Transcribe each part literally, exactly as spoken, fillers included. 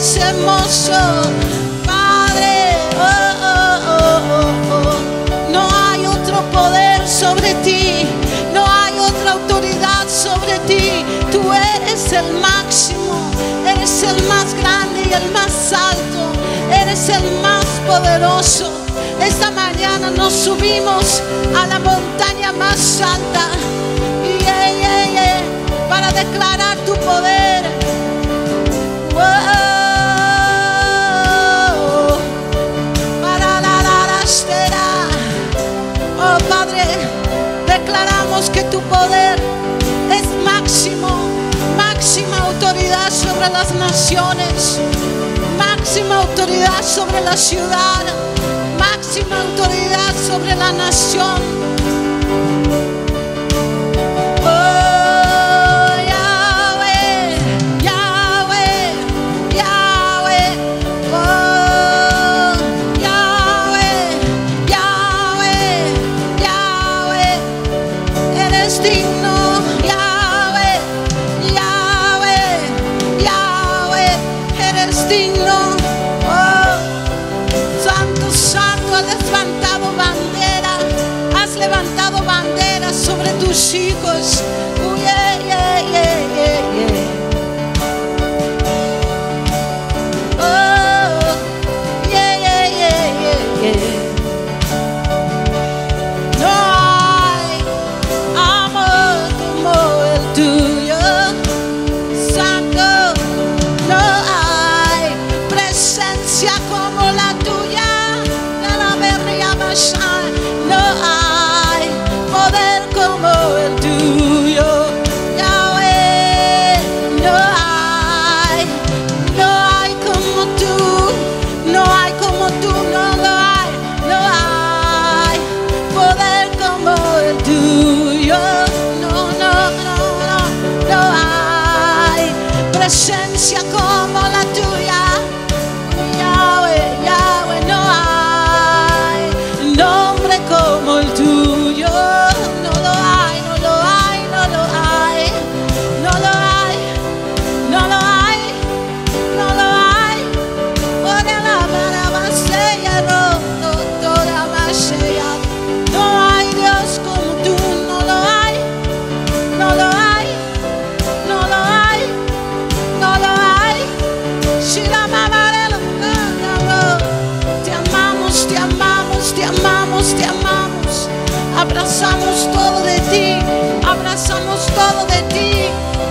eres hermoso, Padre. Oh, oh, oh, oh, oh. No hay otro poder sobre ti, no hay otra autoridad sobre ti. Tú eres el máximo, eres el más grande y el más alto, eres el más poderoso. Esta mañana nos subimos a la montaña más alta yeah, yeah, yeah, para declarar tu poder. Oh, para la larastera. Oh Padre, declaramos que tu poder es máximo, máxima autoridad sobre las naciones, máxima autoridad sobre la ciudad, máxima autoridad sobre la nación. Oh, Yahweh, Yahweh, Yahweh. Oh, Yahweh, Yahweh, Yahweh. Eres digno, Yahweh, Yahweh, Yahweh. Eres digno. Has levantado bandera, has levantado bandera sobre tus hijos. Oh, yeah, yeah, yeah, yeah, yeah. Oh, yeah, yeah, yeah, yeah, yeah. No hay amor como el tuyo, Santo. No hay presencia como la tuya. No hay poder como el tuyo, Yahweh. No hay, no hay como tú, no hay como tú, no lo hay, no hay poder como el tuyo. No, no, no, no, no hay presencia como la tuya, Yahweh, Yahweh. No hay nombre como el tuyo, no lo hay, no lo hay, no lo hay, no lo hay, no lo hay, no lo hay. Por la maravilla, roto toda masía. No hay Dios como tú, no lo hay, no lo hay, no lo hay, no lo hay. Si la mamá de los te amamos, te amamos, te amamos, te amamos. Abrazamos todo de ti, abrazamos todo de ti.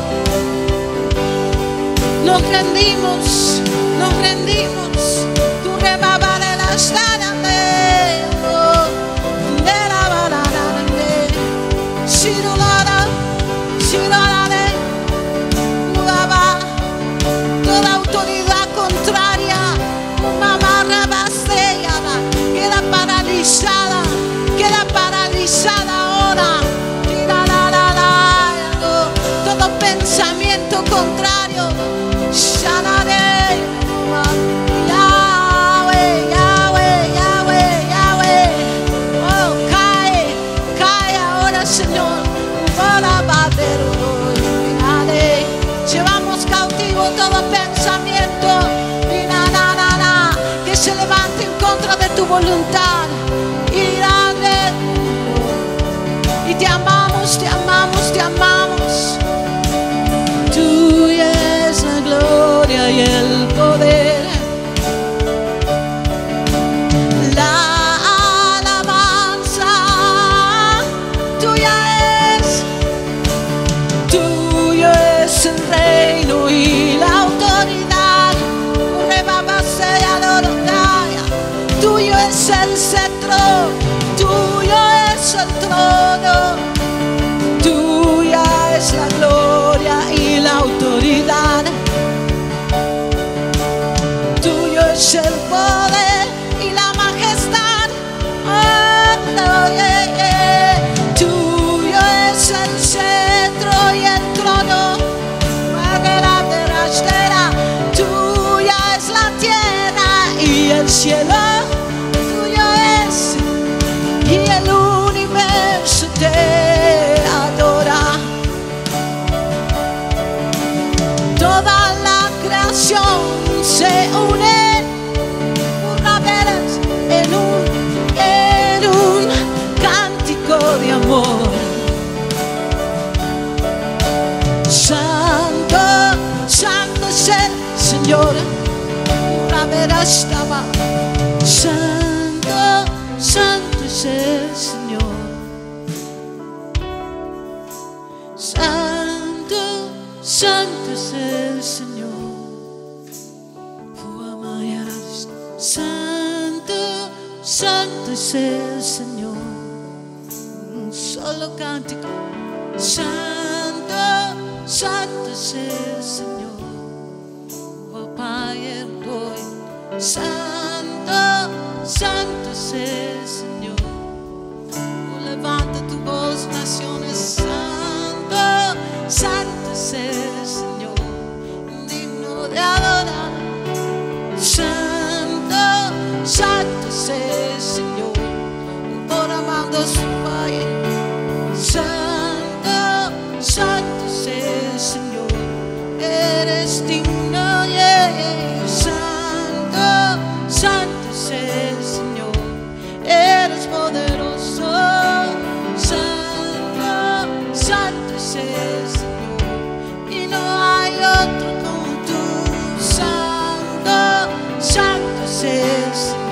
Nos rendimos, nos rendimos. Tu rebaba de la estada de de la banana de Shirulada, Shirulada de Mudaba. Toda autoridad contraria, mamá rabasellada, queda paralizada, queda paralizada ahora. La, la, la, la, no. Todo pensamiento contrario, Shanare, Yahweh, Yahweh, Yahweh, Yahweh. Oh, cae, cae ahora, Señor. Llevamos cautivo todo pensamiento y na, na, na, na, que se levante en contra de tu voluntad. Y grande, y te amamos, te amamos, te amamos. Tuya es la gloria y el poder, la alabanza tuya es, tuyo es el reino y la autoridad. Tuyo es el cetro, tuyo es el trono, tuya es la gloria y la autoridad. Tuyo es el poder y la majestad. Oh, no, yeah, yeah. Tuyo es el cetro y el trono. Tuya es la tierra y el cielo. Tuyo es y el universo te adora. Toda la creación se estaba. Santo, santo es el Señor. Santo, santo es el Señor. Santo, santo es el Señor. Un solo cántico. Santo, santo es el Señor. Papá, estoy. Santo, santo es el Señor. Oh, levanta tu voz, naciones. Santo, santo es el Señor. Digno de adorar. Santo, santo es el Señor. Por amando su Padre. Santo, santo es el Señor. Eres digno, yeah, yeah. Santo, santo es el Señor. Eres poderoso. Santo, santo es el Señor. Y no hay otro como tú. Santo, santo es el Señor.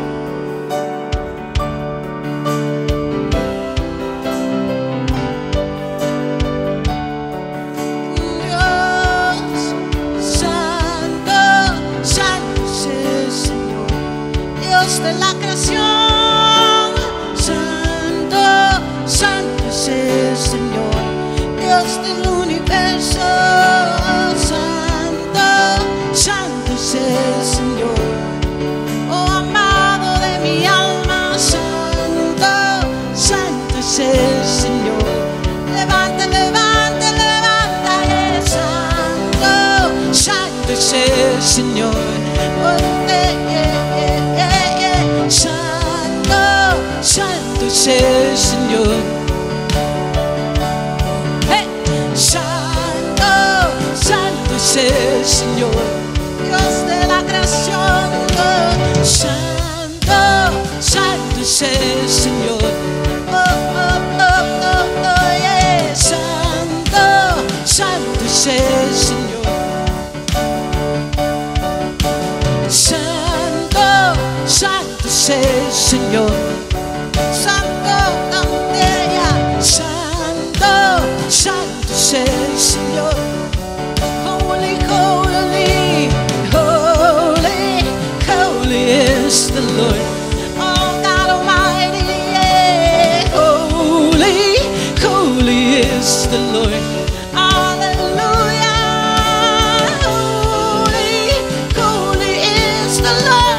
De la creación, santo, santo es el Señor, Dios del universo, santo, santo es el Señor, oh amado de mi alma, santo, santo es el Señor, levanta, levanta, levanta, eh, santo, santo es el Señor, oh, eh, eh, Santo, santo es el Señor. Hey. Santo, santo es el Señor, Dios de la creación. Santo, santo es el Señor. Oh, oh, oh, oh, oh, yeah. Santo, santo es el Señor. Santo, santo es el Señor. Santo, ella. Santo, santo es el Señor. Holy, holy, holy, holy is the Lord. Oh God Almighty, yeah. Holy, holy is the Lord. Hallelujah. Holy, holy is the Lord.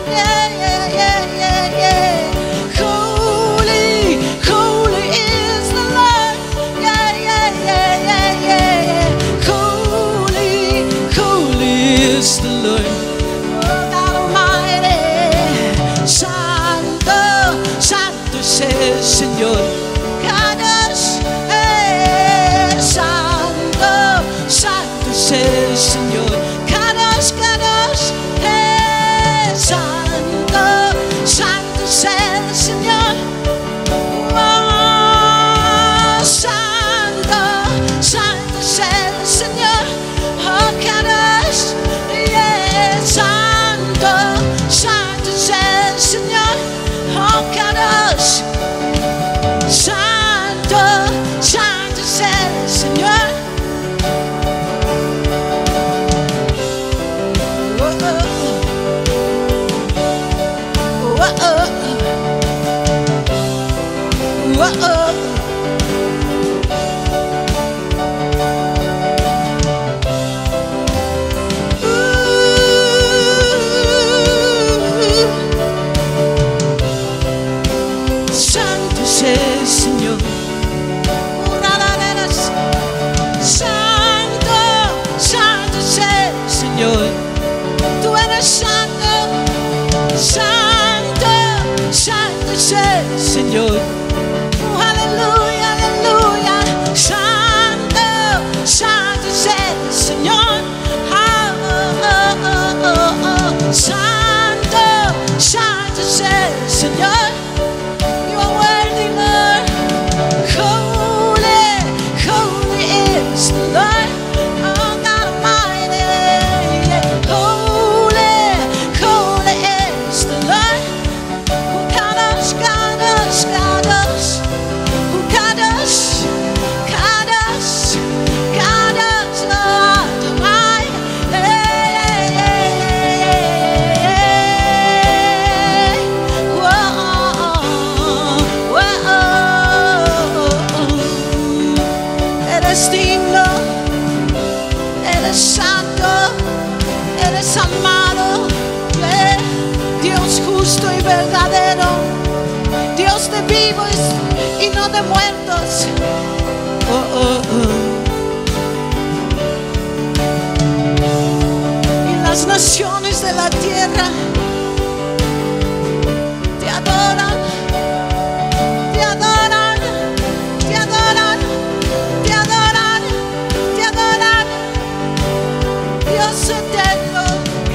The Lord, oh God Almighty, Santo, Santo es el Señor. Kadosh, eh, Santo, Santo es el Señor. Kadosh, Kadosh, eh, Santo, Santo es el Señor. Oh, Santo, Santo es el Señor. Oh, Kadosh. Santo, santo es el Señor, oh Kadosh. Santo, santo es el Señor. Oh, oh, oh, oh, oh, oh. El Señor, santo, santo es el Señor, tú eres santo, santo, santo es el Señor, oh, aleluya, aleluya, santo, santo es el Señor, oh, oh, oh, oh, oh. Santo, santo es el Señor. Lord, oh God Almighty, holy, Dios amado, eh, Dios justo y verdadero, Dios de vivos y no de muertos. Oh, oh, oh. Y las naciones de la tierra te adoran, te adoran, te adoran, te adoran, te adoran. Dios eterno,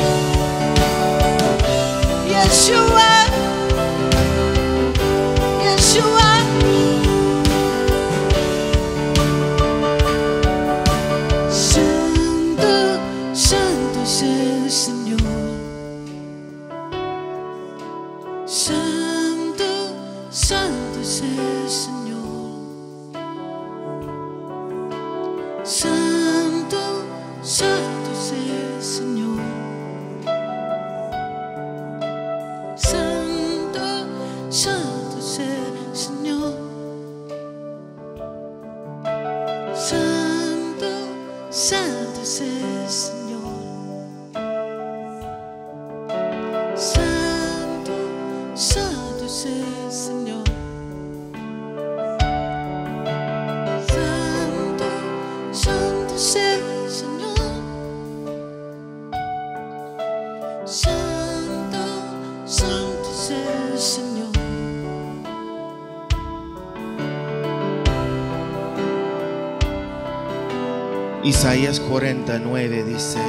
Yeshua, Yeshua. Santo, santo es el Señor. Santo, santo es el Señor. Santo, santo es el Señor. Santo, santo es el Señor. Santo, santo es el Señor. Santo, santo es el Señor. Santo, santo es el Señor. Santo, santo es el Señor. Isaías cuarenta y nueve dice: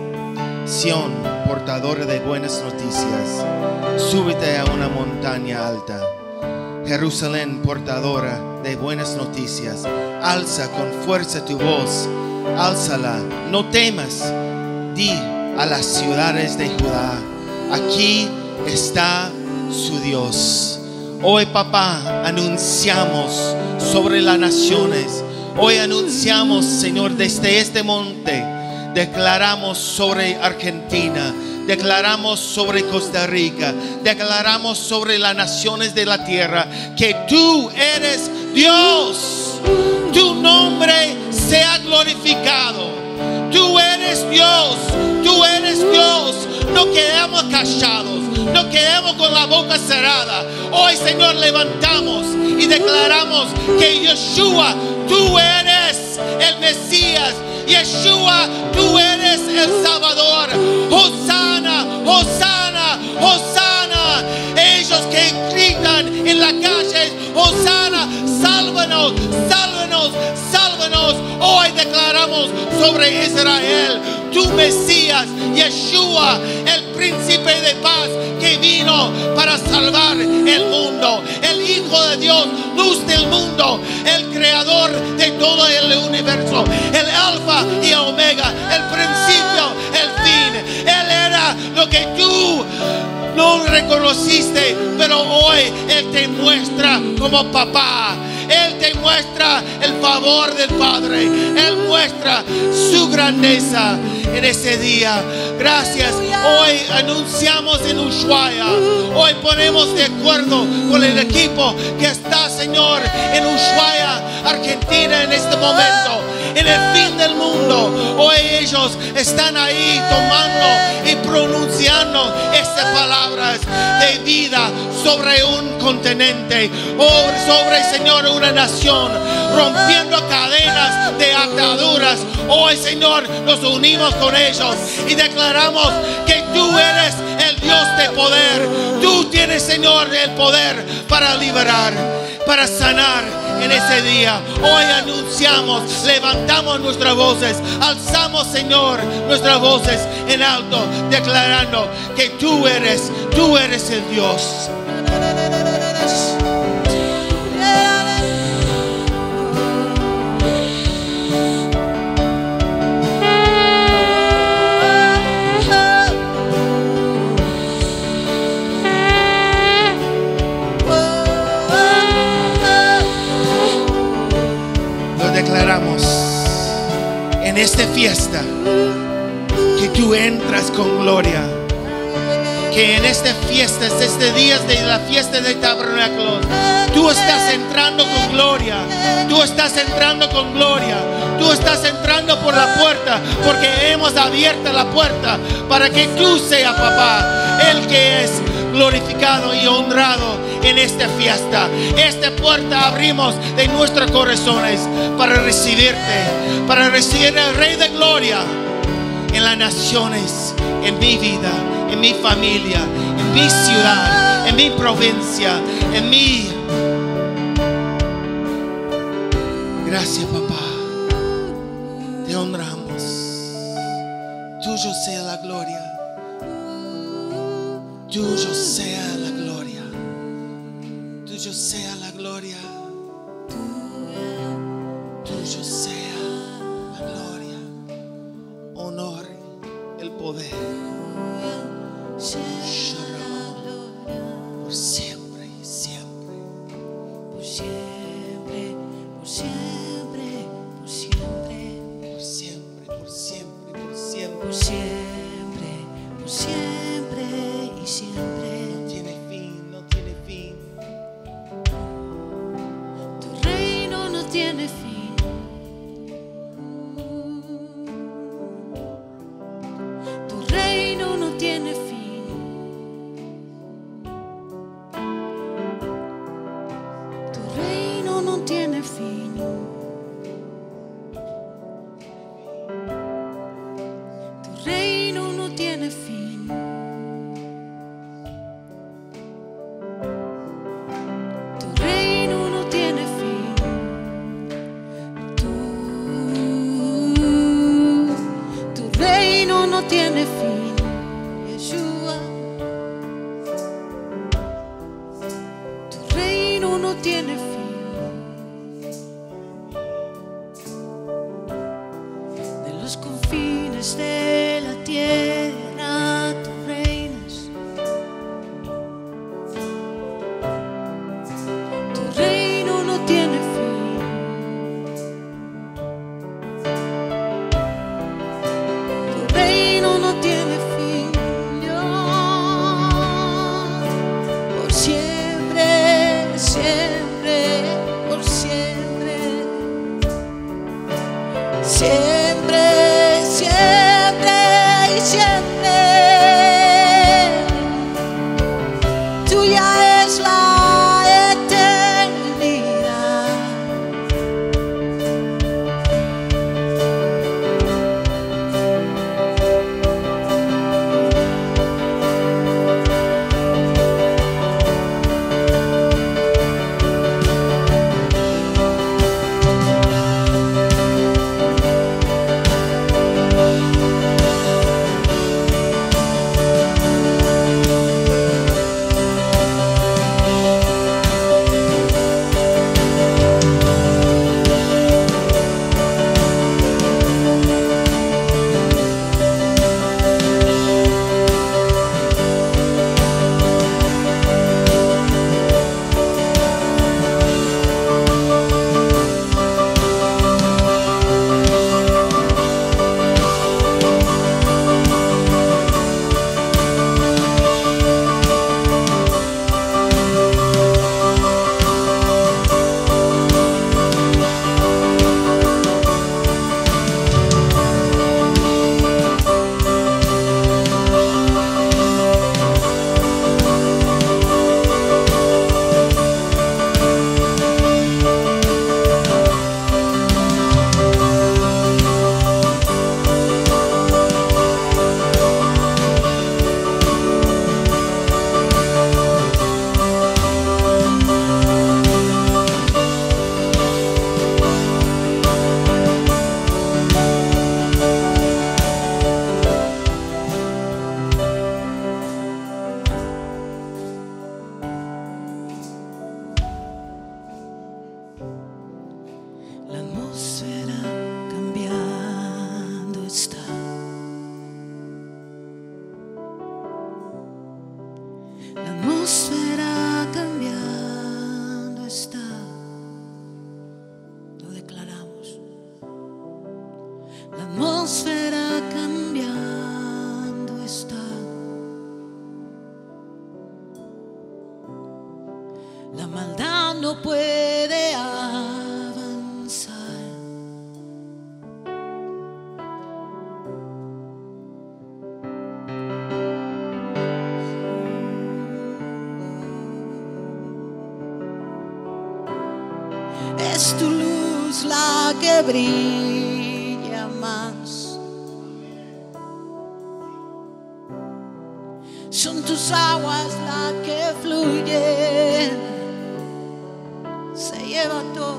Sión, portadora de buenas noticias, súbete a una montaña alta. Jerusalén, portadora de buenas noticias, alza con fuerza tu voz, álzala, no temas. Di a las ciudades de Judá: aquí está su Dios. Hoy, papá, anunciamos sobre las naciones. Hoy anunciamos, Señor, desde este monte, declaramos sobre Argentina, declaramos sobre Costa Rica, declaramos sobre las naciones de la tierra que tú eres Dios. Tu nombre sea glorificado. Tú eres Dios, tú eres Dios. No quedemos callados, no quedemos con la boca cerrada. Hoy, Señor, levantamos y declaramos que Yeshua, tú eres el Mesías. Yeshua, tú eres el Salvador. Hosana, Hosana, Hosana. Ellos que gritan en la calle: Hosana, sálvanos, sálvanos, sálvanos. Hoy declaramos sobre Israel, tu Mesías, Yeshua, el príncipe de paz que vino para salvar el mundo, el Hijo de Dios, luz del mundo, el creador de todo el universo, el alfa y omega, el principio, el fin. Él era lo que tú no reconociste, pero hoy Él te muestra como papá. Él te muestra el favor del Padre. Él muestra su grandeza en ese día. Gracias. Hoy anunciamos en Ushuaia. Hoy ponemos de acuerdo con el equipo que está, Señor, en Ushuaia, Argentina, en este momento, en el fin del mundo. Hoy ellos están ahí tomando y pronunciando estas palabras de vida sobre un continente, o sobre, Señor, una nación, rompiendo cadenas de ataduras. Hoy, Señor, nos unimos con ellos y declaramos que tú eres el Dios de poder. Tú tienes, Señor, el poder para liberar, para sanar en ese día. Hoy anunciamos, levantamos nuestras voces, alzamos, Señor, nuestras voces en alto, declarando que tú eres, tú eres el Dios. Declaramos en esta fiesta que tú entras con gloria, que en esta fiesta, este día de la fiesta de tabernáculos, tú estás entrando con gloria. Tú estás entrando con gloria. Tú estás entrando por la puerta, porque hemos abierto la puerta para que tú seas, papá, el que es glorificado y honrado en esta fiesta. Esta puerta abrimos de nuestros corazones para recibirte, para recibir al Rey de Gloria en las naciones, en mi vida, en mi familia, en mi ciudad, en mi provincia, en mi... Gracias, papá. Te honramos. Tuyo sea la gloria. Tuyo sea la gloria. Tuyo sea la gloria. Tuyo sea la gloria. Honor, el poder. Por siempre y siempre. Por siempre, por siempre, por siempre. Por siempre, por siempre, por siempre. Por siempre, por siempre y siempre. No tiene fin, no tiene fin. Tu reino no tiene fin. Tu reino no tiene fin. Tu reino no tiene fin. Tu reino no tiene fin. Tu reino no tiene fin. Tu, tu reino no tiene fin. Yeshua. Tu reino no tiene fin. De los confines de la tierra tú reinas. Tu reino no tiene fin. Tu reino no tiene fin, Dios. Por siempre, siempre, por siempre. Siempre, siempre y siempre. Tuya es la eternidad. La atmósfera cambiando está. La atmósfera cambiando está. Lo declaramos. La atmósfera cambiando está. La maldad no puede avanzar. Es tu luz la que brilla más. Son tus aguas las que fluyen. Se lleva todo.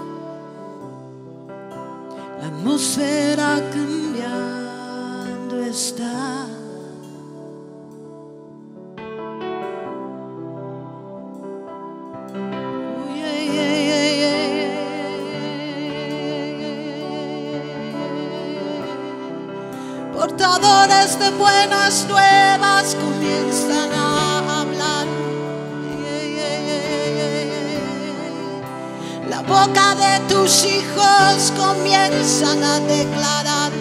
La atmósfera cambiando está. Portadores de buenas nuevas comienzan a hablar. La boca de tus hijos comienzan a declarar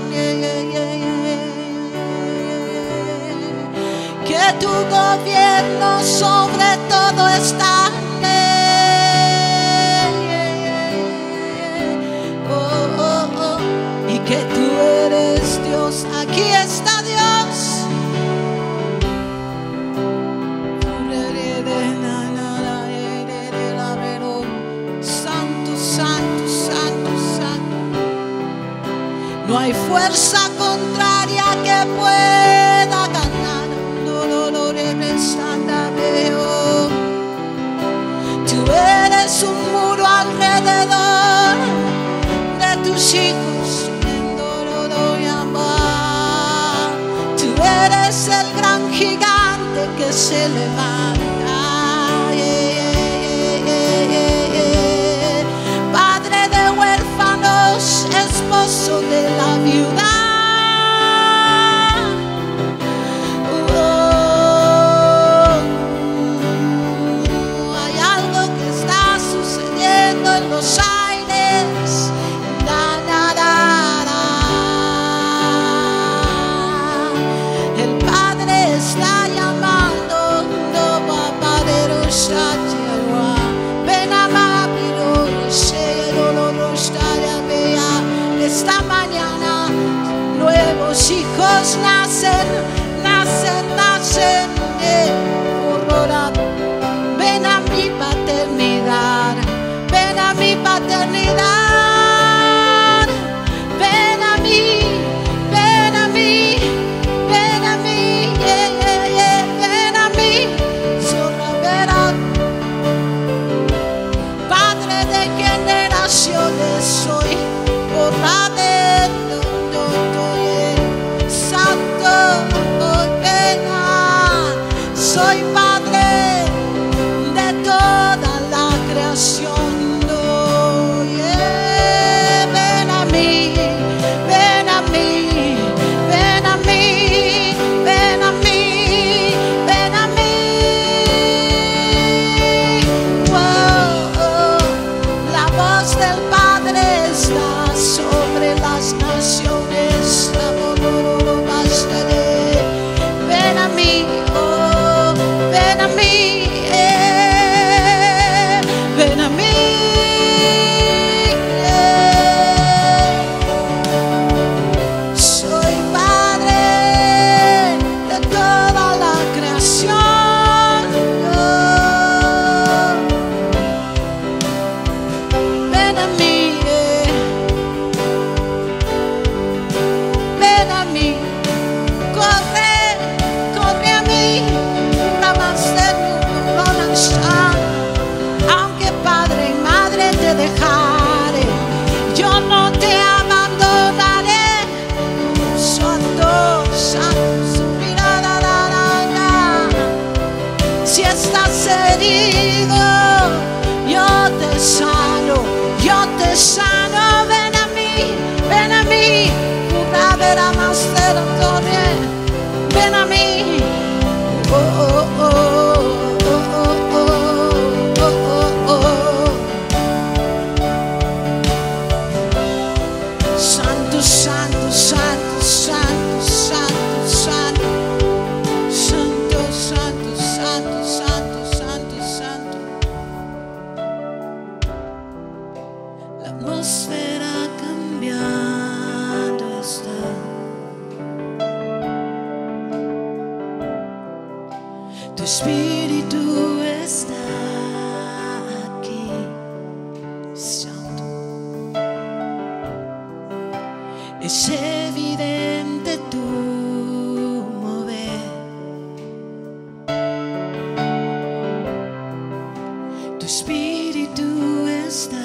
que tu gobierno sobre todo está. Que tú eres Dios, aquí está Dios. Santo, santo, santo, santo. No hay fuerza contraria que pueda ganar. No, no, no, veo. Tú eres un muro alrededor de tus hijos. Eres el gran gigante que se levanta. Yeah, yeah, yeah, yeah. Padre de huérfanos, esposo de la viuda. Oh, hay algo que está sucediendo en los aires. Da, da, da. Está llamando, no va a parar. Ven a esta mañana nuevos hijos nacen, nacen, nacen. Ven a mi paternidad, ven a mi paternidad, ven a mí, ven a mí. Soy por la de santo, pena. Soy padre de toda la creación. No, yeah. Ven a mí, ven a mí, ven a mí, ven a mí, ven a mí. Wow, la voz del Padre está sobre las naciones. Ven a mí, oh, ven a mí, eh, ven a mí. Eh. Soy Padre de toda la creación. Oh. Ven a mí. Corre, corre a mí, aunque padre y madre te dejare, yo no te abandonaré. Santo, santo, si estás herido, yo te sano, yo te sano. Ven a mí, ven a mí. Ven a mí, oh, oh, oh, oh, oh, oh, oh, oh. Santo, santo, santo, santo, santo, santo, santo, santo, santo, santo, santo, santo. Tu espíritu está aquí, Santo. Es evidente tu mover. Tu espíritu está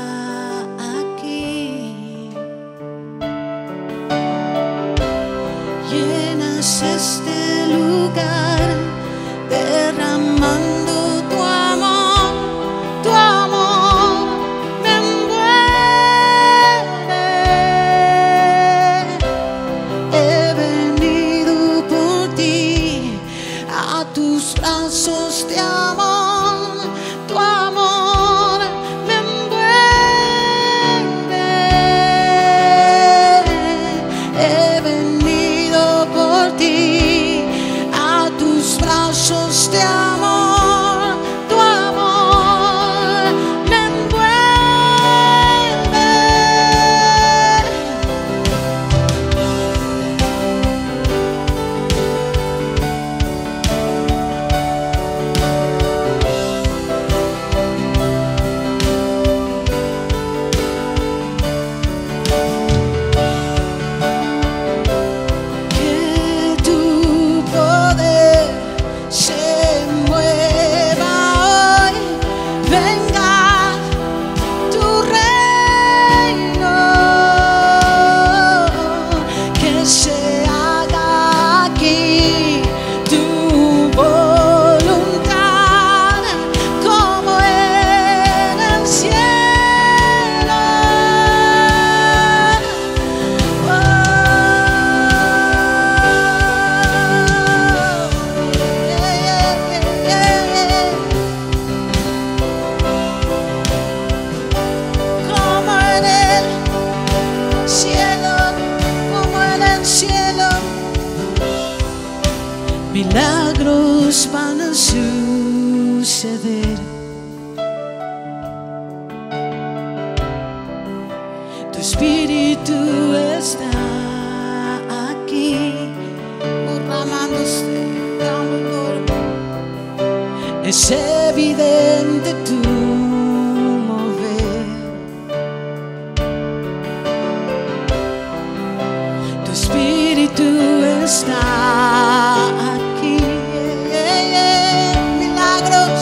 aquí. Llenas este lugar, derramando tu amor, tu amor me envuelve. He venido por ti a tus brazos de amor, tu amor me envuelve. He venido por ti a tus brazos de amor, tu amor me envuelve. Que tu poder se mueva hoy, venga tu reino, que se haga aquí tu voluntad como en el cielo. Oh, yeah, yeah, yeah, yeah. Como en el cielo, como en el cielo, milagros van a suceder. Tu espíritu está aquí, derramándose, dando todo. Es evidente tu mover. Tu espíritu está aquí. Yeah, yeah. Milagros,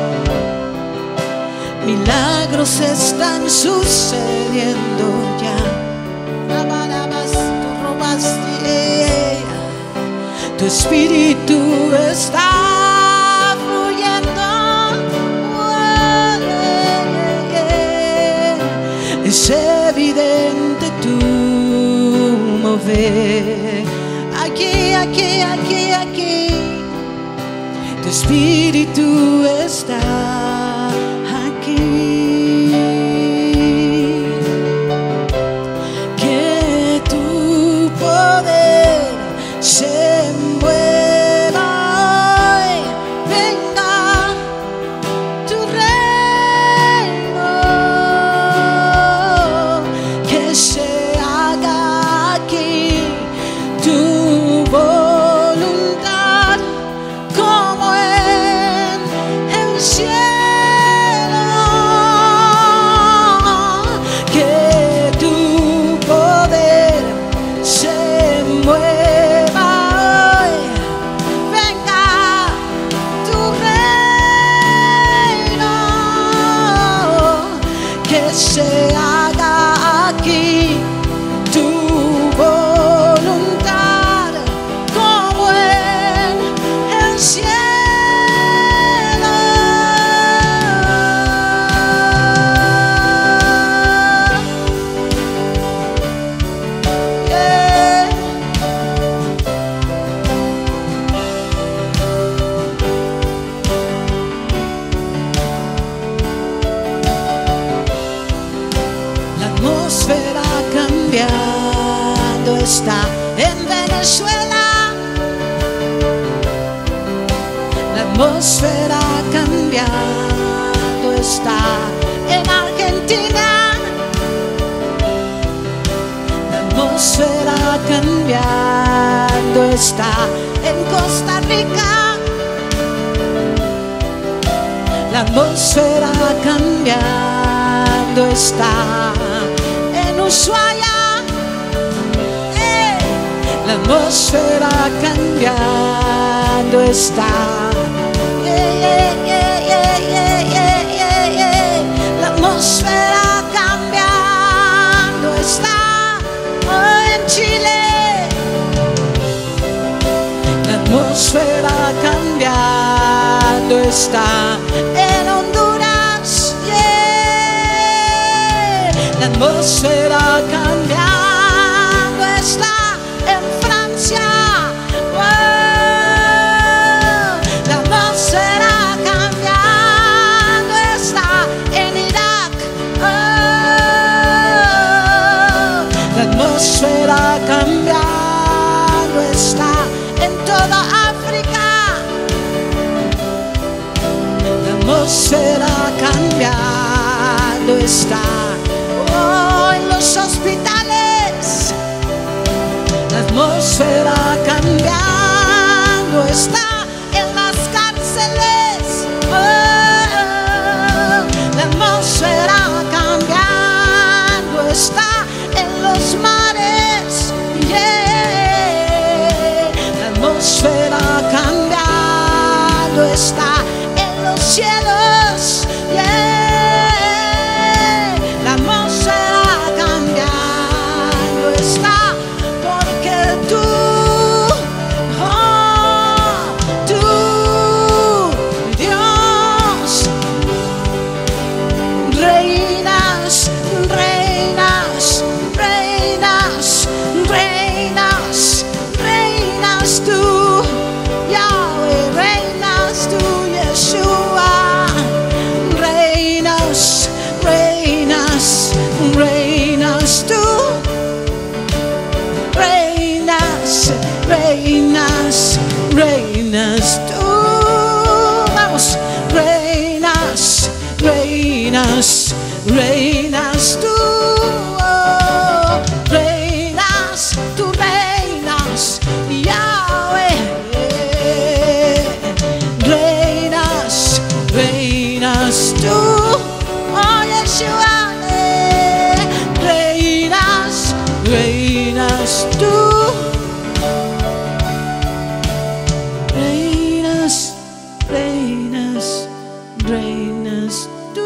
milagros están sucediendo ya. Rabarabas, tú robaste, yeah. Tu espíritu está fluyendo. Oh, yeah, yeah, yeah. Es evidente tu mover. Aquí, aquí, aquí, aquí. Tu espíritu está aquí. Que tu poder se mueva hoy, venga tu reino, que se haga aquí tu voluntad como en el cielo. Que tu poder se mueva hoy, venga tu reino, que se haga aquí tu voluntad como en el cielo. Yeah. La atmósfera cambiando está en Venezuela. La atmósfera cambiando está en Argentina. La atmósfera cambiando está en Costa Rica. atmósfera cambiando está en Ushuaia. Eh, la atmósfera cambiando está. Yeah, yeah, yeah, yeah, yeah, yeah, yeah, yeah. La atmósfera cambiando está oh, en Chile. La atmósfera cambiando está en Honduras. Yeah. La atmósfera cambiando está en Francia. Wow. La atmósfera cambiando está en Irak. Oh. La atmósfera cambiando está en toda África. La atmósfera cambiando está oh, en los hospitales. La atmósfera cambiando está en las cárceles. Oh, la atmósfera cambiando está en los mares. Yeah. La atmósfera cambiando está en los cielos. Yeah. La atmósfera cambiando está porque tú, oh, tú, Dios, reinas, reinas, reinas, reinas, reinas tú, Yahweh, reinas tú, Yeshua, reinas, reinas, reinas tú, reinas, reinas, reinas tú, vamos, reinas, reinas, reinas tú, oh, reinas, tú reinas, Yahweh, reinas, reinas tú, oh Yeshua, reinas, reinas tú, reinas, reinas, reinas tú,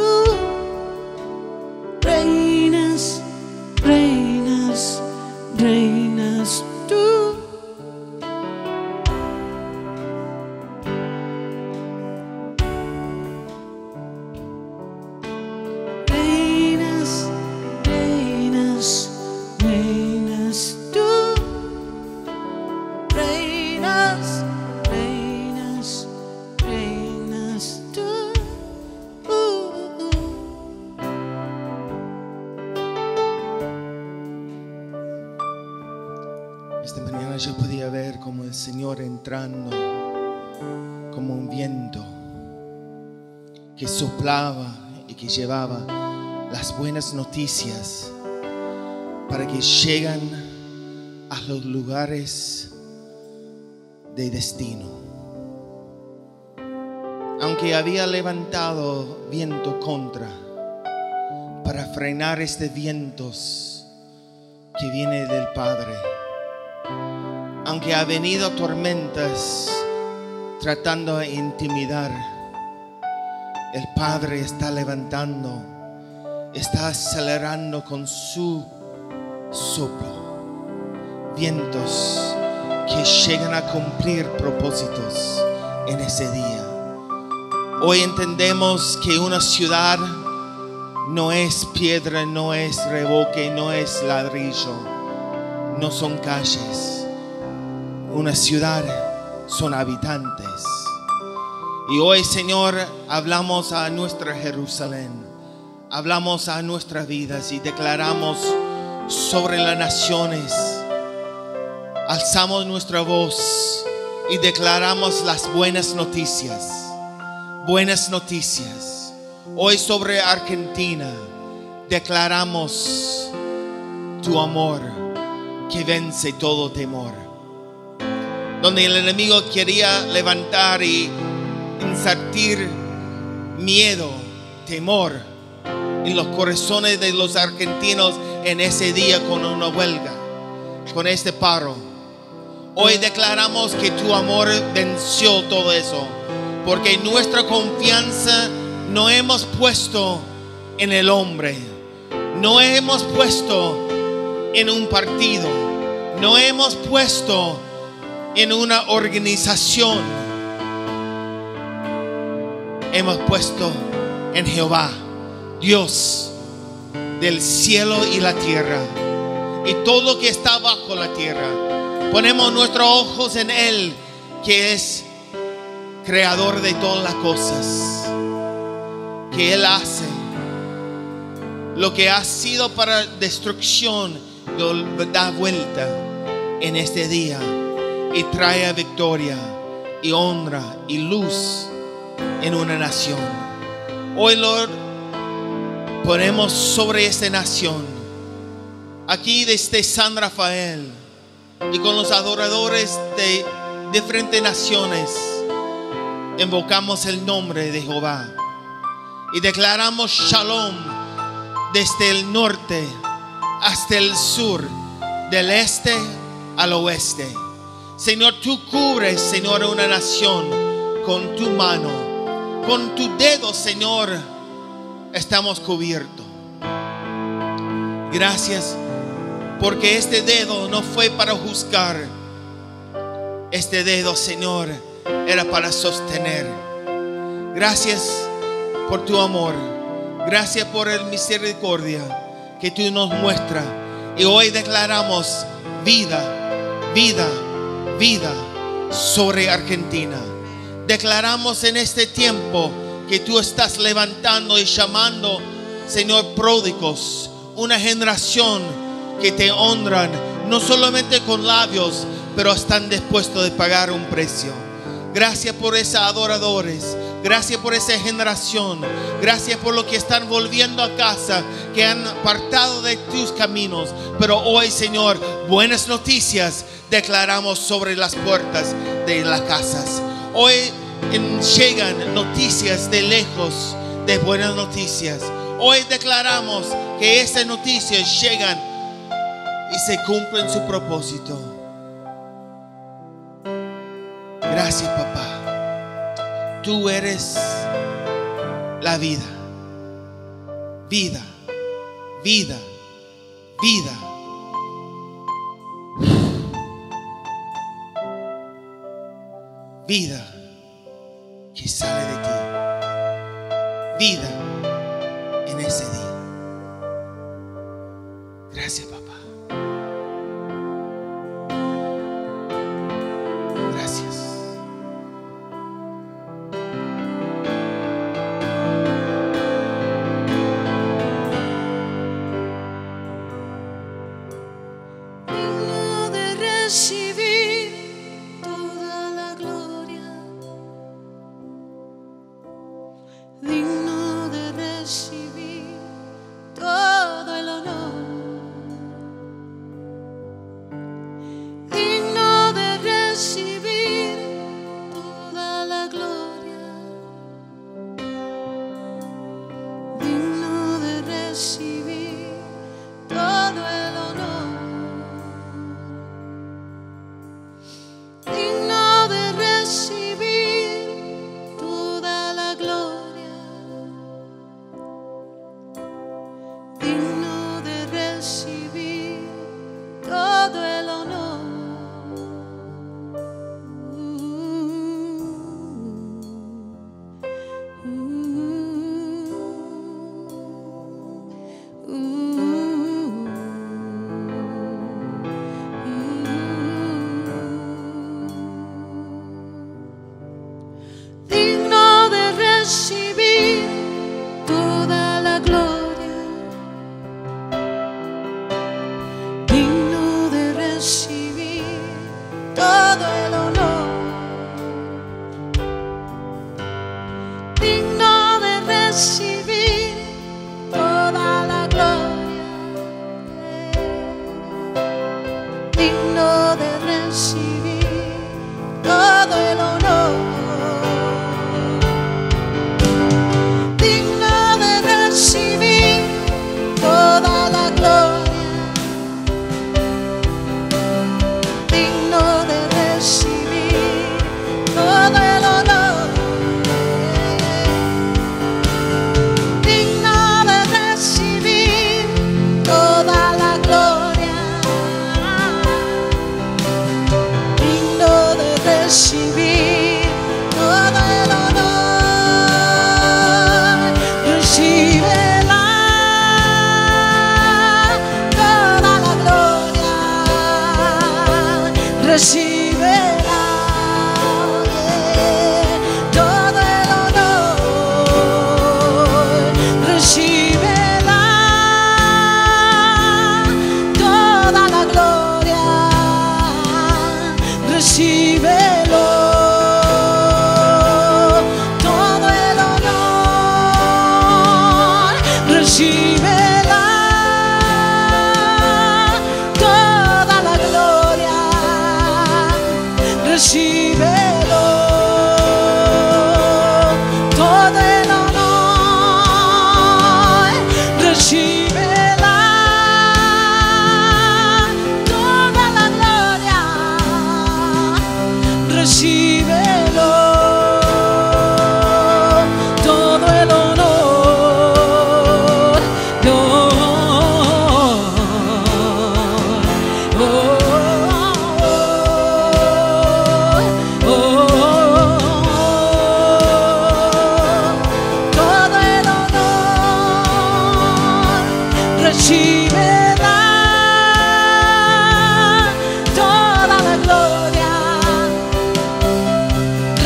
reinas, reinas, reinas tú. Reinas, reinas, reinas tú. Reinas, reinas, reinas tú. Uh, uh. Esta mañana yo podía ver como el Señor entrando como un viento que soplaba y que llevaba las buenas noticias para que lleguen a los lugares de destino. Aunque había levantado viento contra para frenar este vientos que viene del Padre, aunque ha venido tormentas tratando de intimidar, el Padre está levantando, está acelerando con su soplo vientos que llegan a cumplir propósitos en ese día. Hoy entendemos que una ciudad no es piedra, no es revoque, no es ladrillo, no son calles. Una ciudad son habitantes. Y hoy, Señor, hablamos a nuestra Jerusalén, hablamos a nuestras vidas y declaramos sobre las naciones. Alzamos nuestra voz y declaramos las buenas noticias. Buenas noticias. Hoy sobre Argentina declaramos tu amor que vence todo temor. Donde el enemigo quería levantar y insertir miedo, temor en los corazones de los argentinos en ese día con una huelga, con este paro. Hoy declaramos que tu amor venció todo eso, porque nuestra confianza no hemos puesto en el hombre, no hemos puesto en un partido, no hemos puesto en una organización, hemos puesto en Jehová, Dios del cielo y la tierra y todo lo que está bajo la tierra. Ponemos nuestros ojos en Él, que es creador de todas las cosas, que Él hace lo que ha sido para destrucción, lo da vuelta en este día y trae victoria y honra y luz en una nación. Hoy, Lord, ponemos sobre esta nación, aquí desde San Rafael y con los adoradores de diferentes naciones, invocamos el nombre de Jehová y declaramos shalom desde el norte hasta el sur, del este al oeste. Señor, tú cubres, Señor, una nación con tu mano, con tu dedo, Señor, estamos cubiertos. Gracias, porque este dedo no fue para juzgar. Este dedo, Señor, era para sostener. Gracias por tu amor. Gracias por la misericordia que tú nos muestras. Y hoy declaramos vida, vida, vida sobre Argentina. Declaramos en este tiempo que tú estás levantando y llamando, Señor, pródigos, una generación que te honran, no solamente con labios, pero están dispuestos de pagar un precio. Gracias por esos adoradores. Gracias por esa generación. Gracias por lo que están volviendo a casa, que han apartado de tus caminos. Pero hoy, Señor, buenas noticias declaramos sobre las puertas de las casas. Hoy en, llegan noticias de lejos, de buenas noticias. Hoy declaramos que esas noticias llegan y se cumplen su propósito. Gracias, papá. Tú eres la vida, vida, vida, vida. Vida que sale de ti. Vida en ese día. Gracias, papá. Gracias. Digno de recibir toda la gloria, digno de recibir todo el honor, digno de recibir toda la gloria, digno de recibir todo el honor, digno de recibir toda la gloria, digno de recibir todo el honor. Digno de recibir toda la gloria, digno de recibir todo el honor, digno de recibir toda la gloria, digno de recibir todo el honor.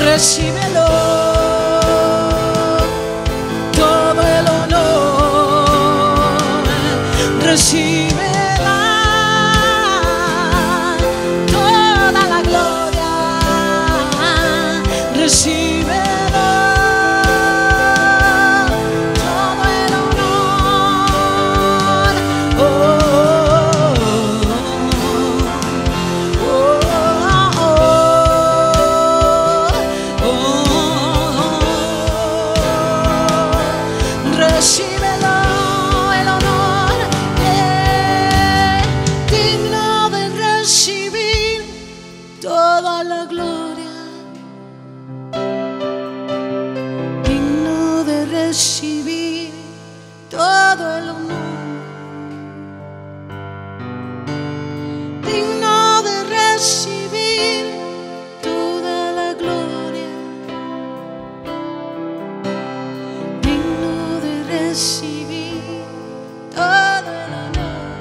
recíbelo, todo el honor, recíbela, toda la gloria, recíbelo, todo el honor, oh, oh, oh, oh, oh, recíbelo, el honor, eh, digno de recibir toda la gloria, digno de recibir todo el honor, digno de recibir toda la gloria, digno de recibir todo el honor,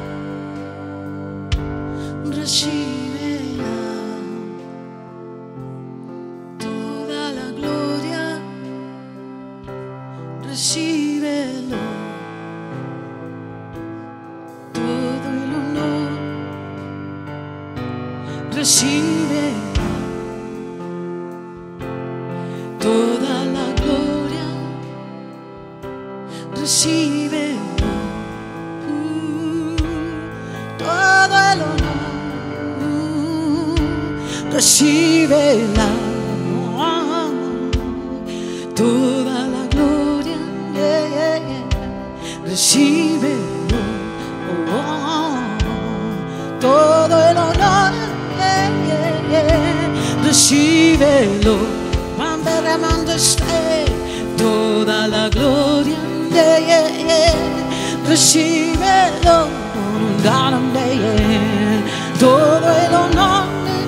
recíbela, toda la gloria, recíbelo, todo el honor, recíbela, toda la gloria, recíbelo, uh, todo el honor, uh, recíbela, toda la gloria, yeah, yeah, yeah, recíbelo, oh, todo el honor, yeah, yeah, yeah, recíbelo, derramando esté toda la gloria, yeah, yeah, yeah, recíbelo, yeah, todo el honor,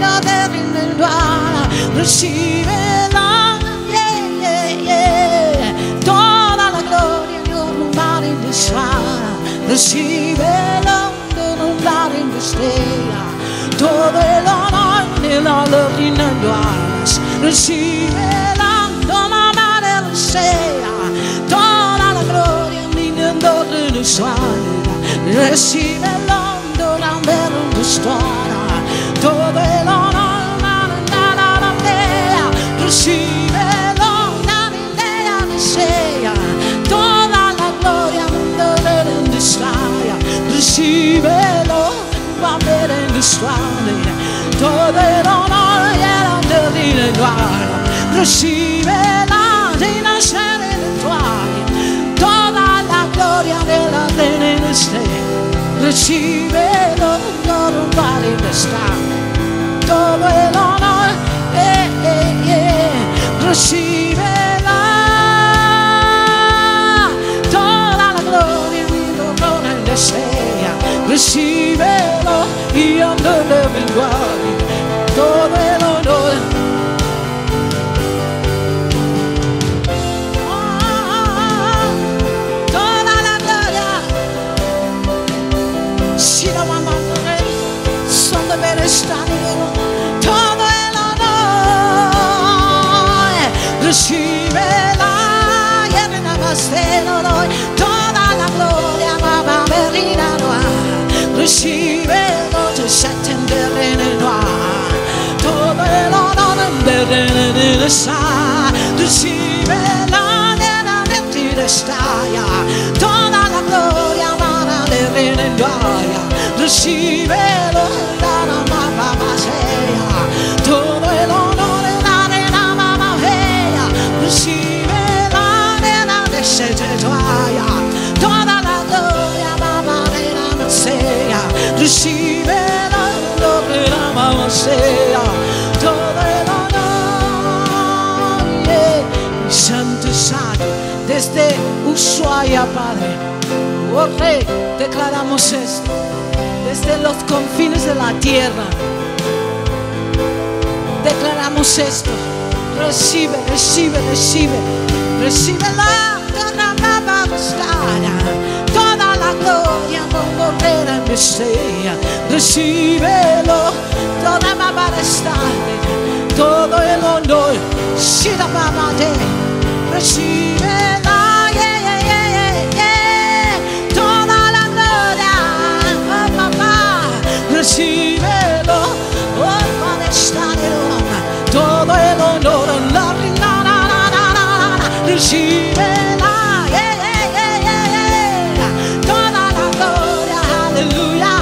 recíbela, yeah, yeah, yeah, toda la gloria, recíbelo, todo el honor de la gloria, recíbela, toda la sea, toda la gloria, recíbelo, toda la todo el honor, recíbelo, sea, toda la gloria, recíbelo, todo el honor y el recíbela, de nacer en toda la gloria de la reina, recíbelo, todo el honor, eh, eh, eh, recíbela, toda la gloria y la desea, recíbelo y ándale todo el honor. Todo el honor, recíbela, y en la bastera doy toda la gloria, mamá merina noir, recíbelo, te s'attendere en el noir, todo el honor de la recíbela, nena mentira estalla, toda la gloria, mamá merina noir, recíbelo, la mamá sea, todo el honor de la arena mamá vea, recíbela, nena de se te toalla, toda la gloria mamá nena sea, recíbela, lo que la mamá sea, todo el honor, yeah. Santo Santo, desde Ushuaia, Padre, oh Rey, declaramos esto. Desde los confines de la tierra declaramos esto, recibe, recibe, recibe, recibe la toda la toda la gloria, no morrerá en sea, recíbelo, toda la estar, todo el honor. Shira Baba de, recíbela, yeah, yeah, yeah, yeah. Toda la gloria, oh papá, recíbelo, oh Padre Santo. Todo el honor, la reina, la, la, la, la, la, recíbela, yeah, yeah, yeah, yeah, yeah. Toda la gloria, aleluya,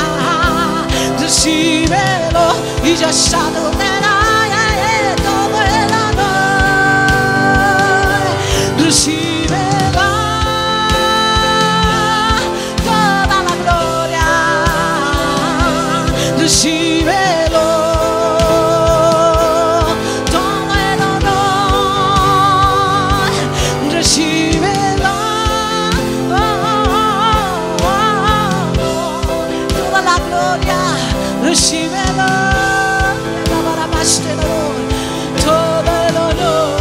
recíbelo y ya está donde era, yeah, yeah. Todo el honor, recíbela, toda la gloria, recíbelo. Recíbelo, para pastelero, todo el honor.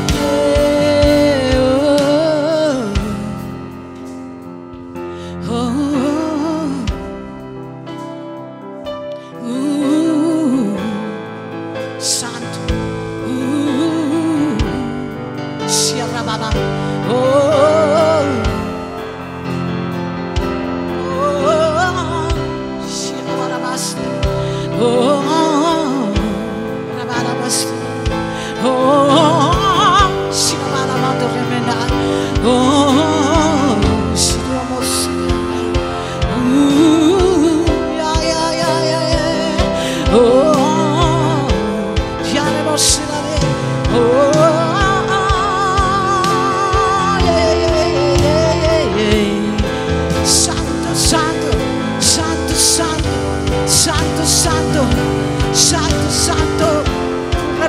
Oh, oh, oh, uh, Santo, uh, Sierra Baba, oh, oh, Sierra Baba. Oh, oh, oh, si la mano mando remena, oh, si lo amos, yeah, yeah, yeah, yeah, yeah, oh, ya le vamos a ver, oh, yeah, yeah, yeah, yeah, yeah, Santo, Santo, Santo, Santo, Santo, Santo, Santo, Santo. Oh,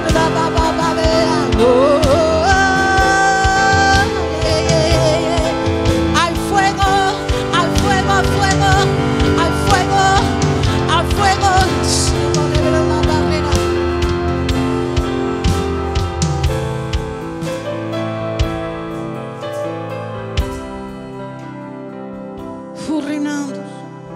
yeah, yeah, yeah. Hay fuego, hay fuego, fuego, hay fuego, hay fuego. Furrinando.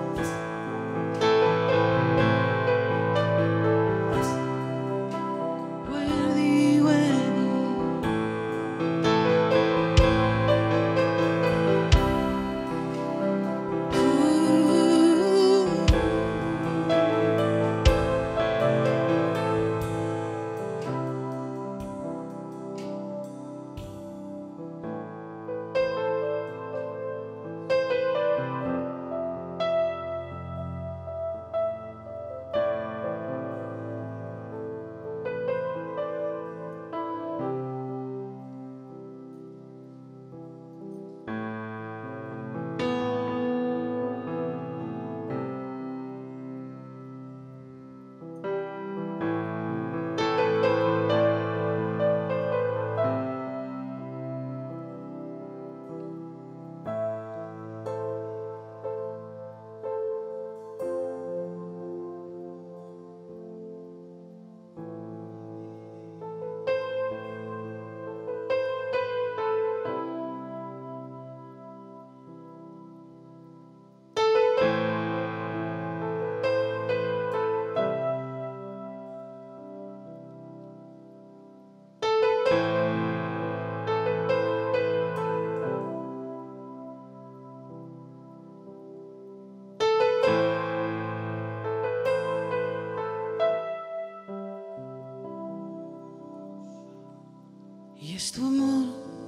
Y es tu amor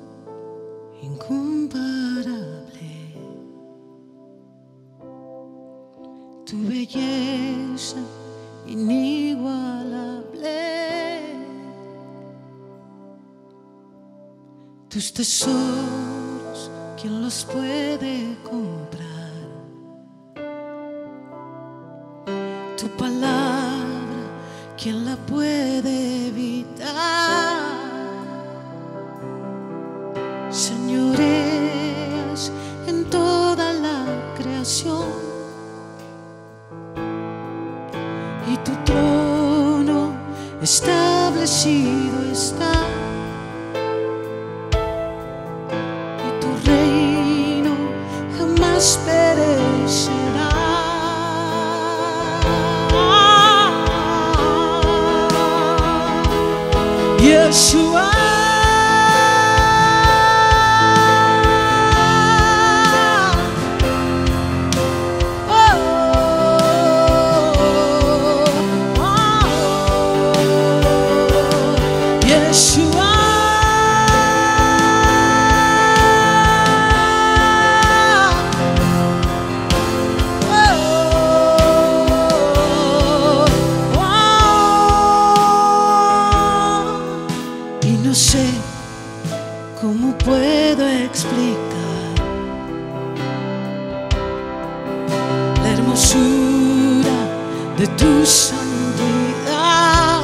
incomparable, tu belleza inigualable, tus tesoros, ¿quién los puede comprar? Tu palabra, ¿quién la puede evitar? Señoreas en toda la creación y tu trono establecido está, y tu reino jamás perecerá. ¿Cómo puedo explicar la hermosura de tu santidad?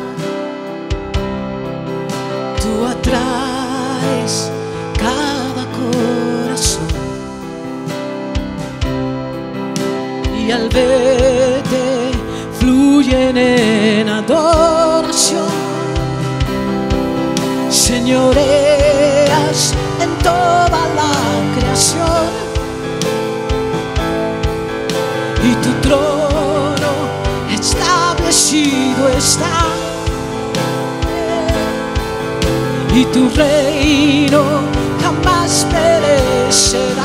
Tú atraes cada corazón y al verte fluyen en adoración. Señoreas en toda la creación y tu trono establecido está, y tu reino jamás perecerá.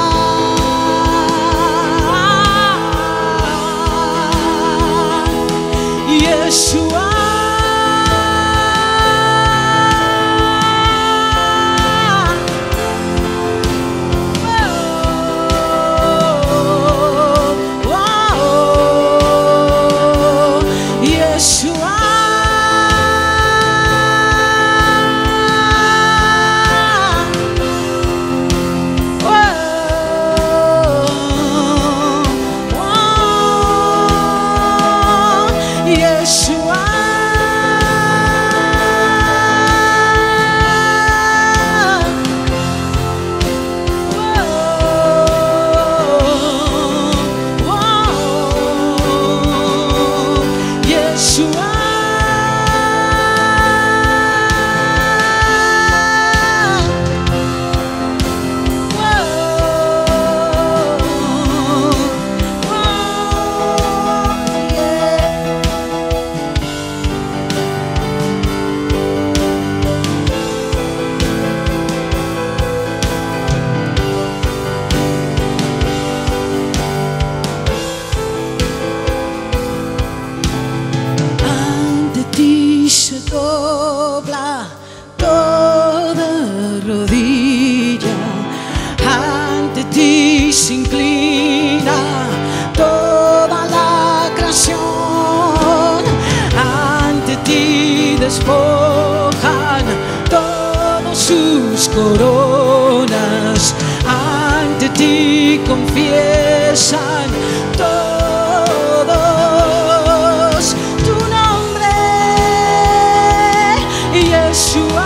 Yeshua, se dobla toda rodilla, ante ti se inclina toda la creación, ante ti despojan todos sus coronas, ante ti confiesan todos tu nombre, Yeshua.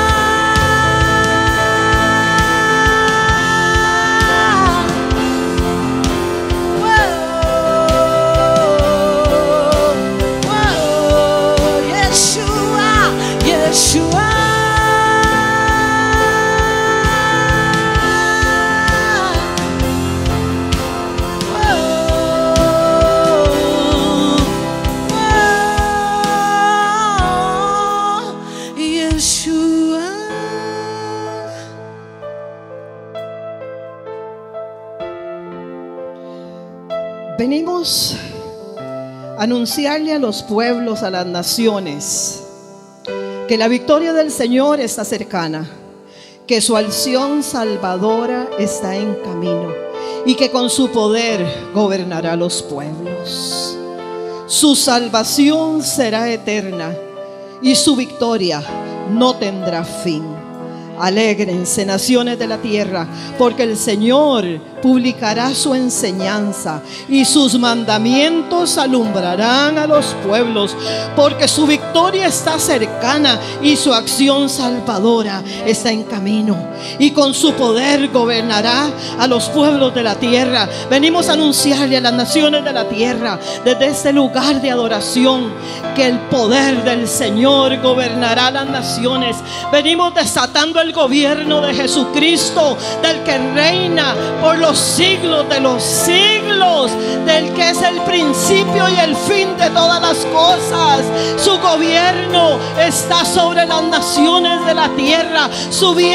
Venimos a anunciarle a los pueblos, a las naciones, que la victoria del Señor está cercana, que su acción salvadora está en camino y que con su poder gobernará los pueblos. Su salvación será eterna y su victoria no tendrá fin. Alégrense, naciones de la tierra, porque el Señor publicará su enseñanza y sus mandamientos alumbrarán a los pueblos, porque su victoria está cercana y su acción salvadora está en camino, y con su poder gobernará a los pueblos de la tierra. Venimos a anunciarle a las naciones de la tierra, desde este lugar de adoración, que el poder del Señor gobernará las naciones. Venimos desatando el gobierno de Jesucristo, del que reina por los siglos de los siglos, del que es el principio y el fin de todas las cosas. Su gobierno está sobre las naciones de la tierra. Su bien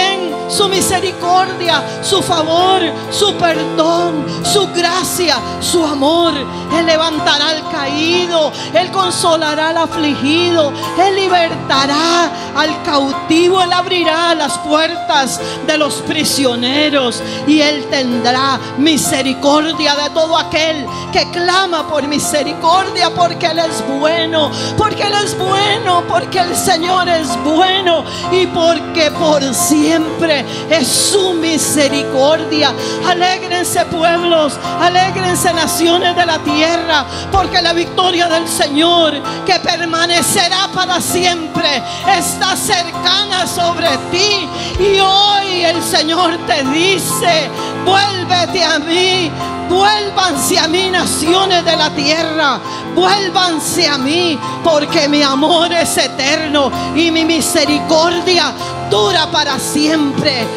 su misericordia, su favor, su perdón, su gracia, su amor. Él levantará al caído, Él consolará al afligido, Él libertará al cautivo, Él abrirá las puertas de los prisioneros y Él tendrá misericordia de todo aquel que clama por misericordia, porque Él es bueno, porque Él es bueno, porque el Señor es bueno y porque por siempre es su misericordia. Alégrense pueblos, alégrense naciones de la tierra, porque la victoria del Señor, que permanecerá para siempre, está cercana sobre ti. Y hoy el Señor te dice: vuélvete a mí, vuélvanse a mí naciones de la tierra, vuélvanse a mí, porque mi amor es eterno y mi misericordia dura para siempre.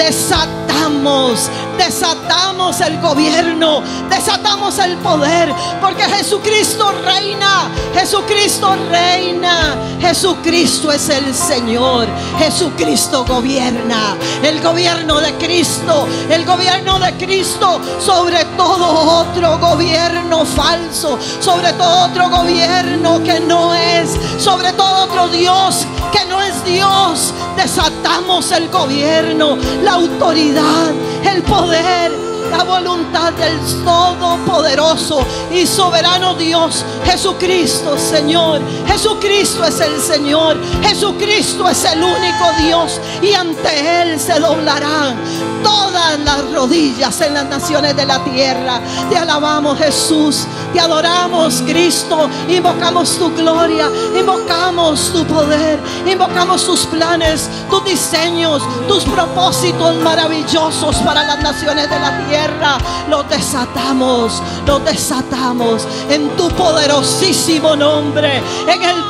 Desatamos, desatamos el gobierno, desatamos el poder, porque Jesucristo reina, Jesucristo reina, Jesucristo es el Señor, Jesucristo gobierna. El gobierno de Cristo, el gobierno de Cristo sobre todo otro gobierno falso, sobre todo otro gobierno que no es, sobre todo otro Dios que no es Dios. Desatamos el gobierno, la autoridad, el poder, la voluntad del todopoderoso y soberano Dios, Jesucristo, Señor. Jesucristo es el Señor, Jesucristo es el único Dios, y ante Él se doblarán todas las rodillas en las naciones de la tierra. Te alabamos, Jesús, te adoramos, Cristo, invocamos tu gloria, invocamos tu poder, invocamos tus planes, tus diseños, tus propósitos maravillosos para las naciones de la tierra. Los desatamos, los desatamos en tu poderosísimo nombre, en el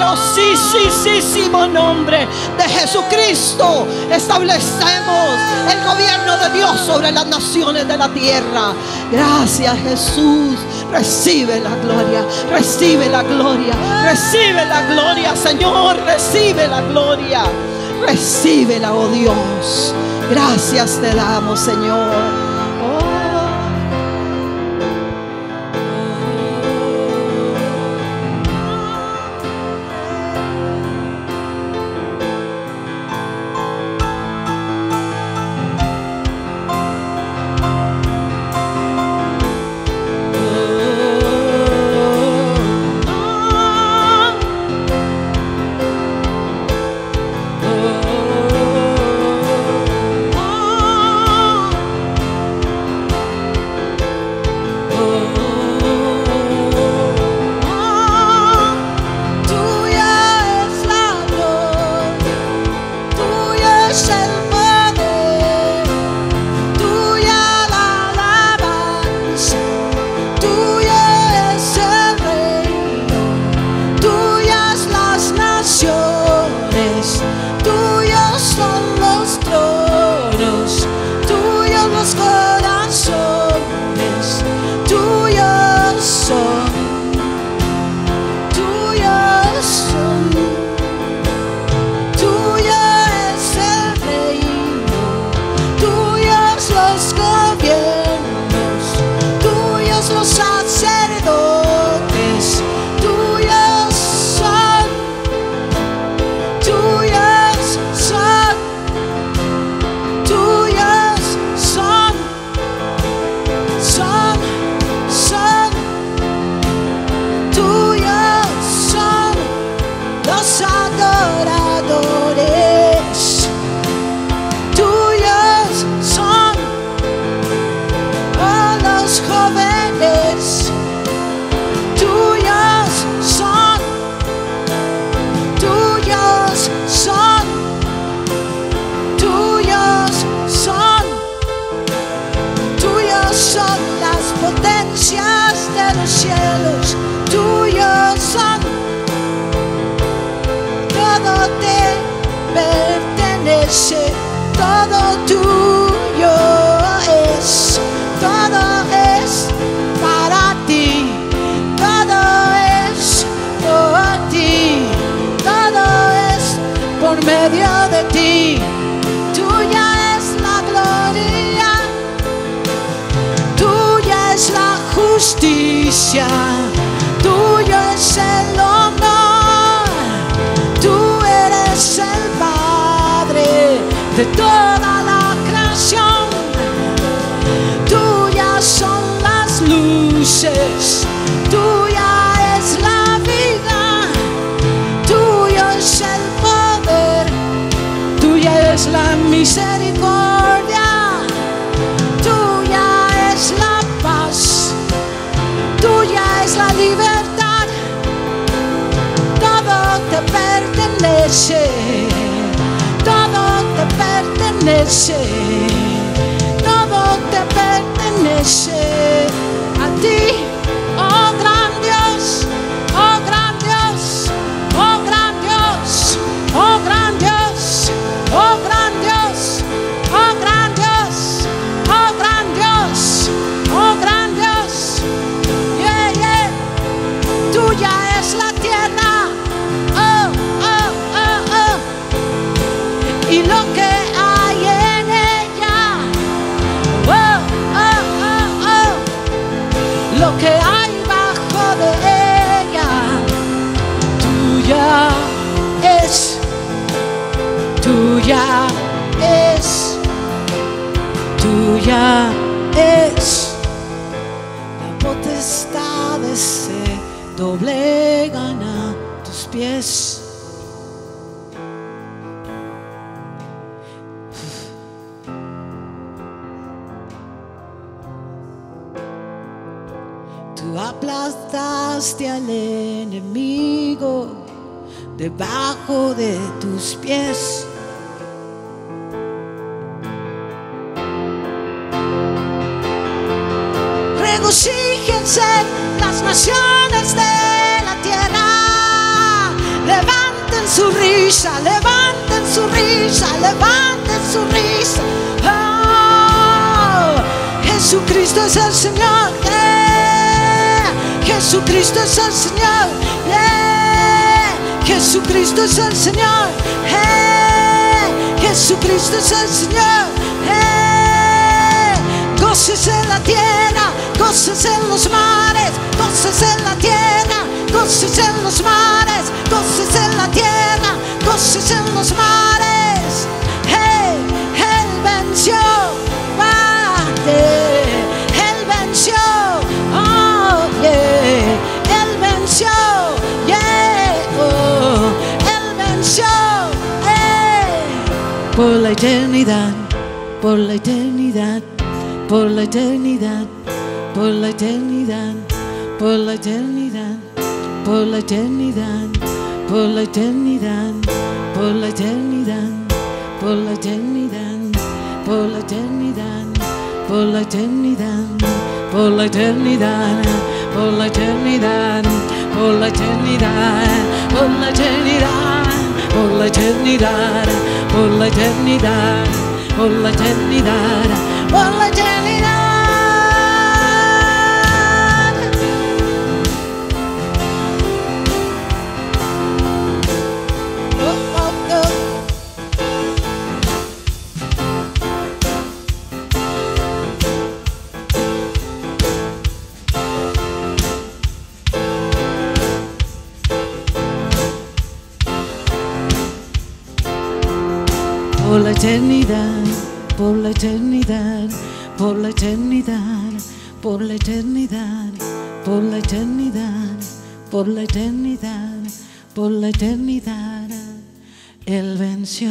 poderosísimo nombre de Jesucristo. Establecemos el gobierno de Dios sobre las naciones de la tierra. Gracias, Jesús. Recibe la gloria, recibe la gloria, recibe la gloria, Señor, recibe la gloria, recíbela, oh Dios. Gracias te damos, Señor. Todo tuyo es, todo es para ti, todo es por ti, todo es por medio de ti. Tuya gloria, tuyo es el honor, tú eres el Padre de toda la creación, tuyas son las luces, tuya es la vida, tuyo es el poder, tuya es la misericordia, tuya es la paz, tuya es la libertad, todo te pertenece, todo te pertenece, todo te pertenece a ti, oh gran Dios, oh gran Dios, oh gran Dios, oh gran Dios, oh gran Dios, oh gran Dios, oh gran Dios, oh gran Dios, yeah, yeah, tuya es la tierra, oh, oh, oh, oh, y lo que hay en ella, oh, oh, oh, oh, lo que hay bajo de ella, tuya es, tuya es, tuya es, la potestad se doblegan a tus pies. Tú aplastaste al enemigo debajo de tus pies. Regocíjense las naciones de la tierra, levanten su risa, levanten su risa, levanten su risa. Oh, Jesucristo es el Señor, yeah. Jesucristo es el Señor, yeah. Jesucristo es el Señor, hey. Jesucristo es el Señor, hey. Goces en la tierra, goces en los mares, goces en la tierra, goces en los mares, goces en la tierra, goces en los mares. Hey, Él venció, Padre, Él venció, oh yeah, Él venció, yeah, oh, Él venció, hey. Por la eternidad, por la eternidad, por la eternidad, por la eternidad, por la eternidad, por la eternidad, por la eternidad, por la eternidad, por la eternidad, por la eternidad, por la eternidad, por la eternidad, por la eternidad, por la eternidad, por la eternidad, por la eternidad, por la eternidad, por la eternidad, por la eternidad. Por la eternidad, por la eternidad, por la eternidad, por la eternidad, por la eternidad, por la eternidad, por la eternidad. Él venció,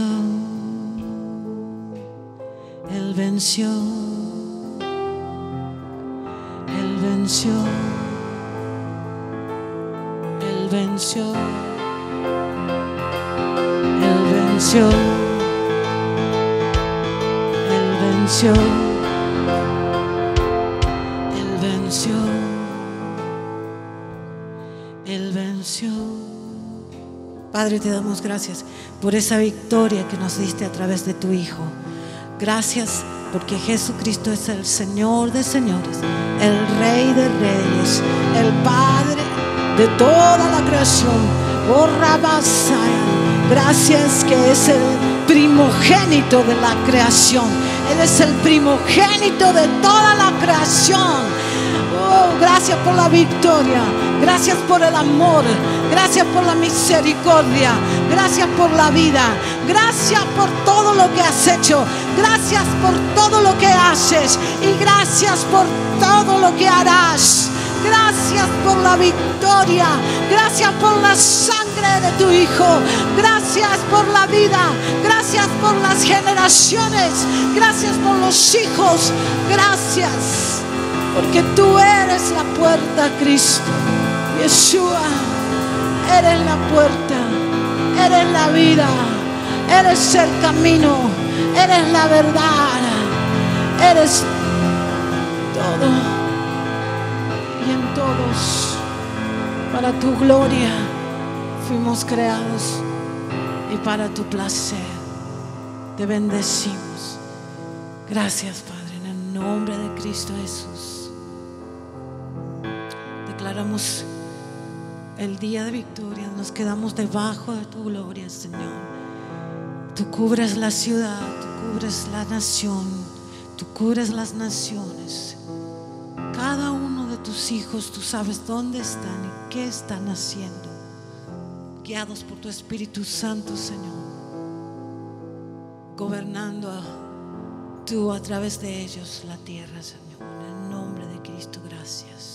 Él venció, Él venció, Él venció, Él venció. Él venció, Él venció. Padre, te damos gracias por esa victoria que nos diste a través de tu Hijo. Gracias porque Jesucristo es el Señor de señores, el Rey de reyes, el Padre de toda la creación. Oh, Rabasaya, gracias que es el primogénito de la creación. Él es el primogénito de toda la creación. Oh, gracias por la victoria. Gracias por el amor. Gracias por la misericordia. Gracias por la vida. Gracias por todo lo que has hecho. Gracias por todo lo que haces. Y gracias por todo lo que harás. Gracias por la victoria. Gracias por la sangre de tu Hijo. Gracias por la vida. Gracias por las generaciones. Gracias por los hijos. Gracias porque tú eres la puerta, Cristo. Yeshua, eres la puerta. Eres la vida. Eres el camino. Eres la verdad. Eres todo. Y en todos, para tu gloria, fuimos creados y para tu placer. Te bendecimos. Gracias, Padre, en el nombre de Cristo Jesús. Declaramos el día de victoria. Nos quedamos debajo de tu gloria, Señor. Tú cubres la ciudad, tú cubres la nación, tú cubres las naciones. Cada uno de tus hijos, tú sabes dónde están y qué están haciendo, guiados por tu Espíritu Santo, Señor, gobernando tú a través de ellos la tierra, Señor. En el nombre de Cristo, gracias.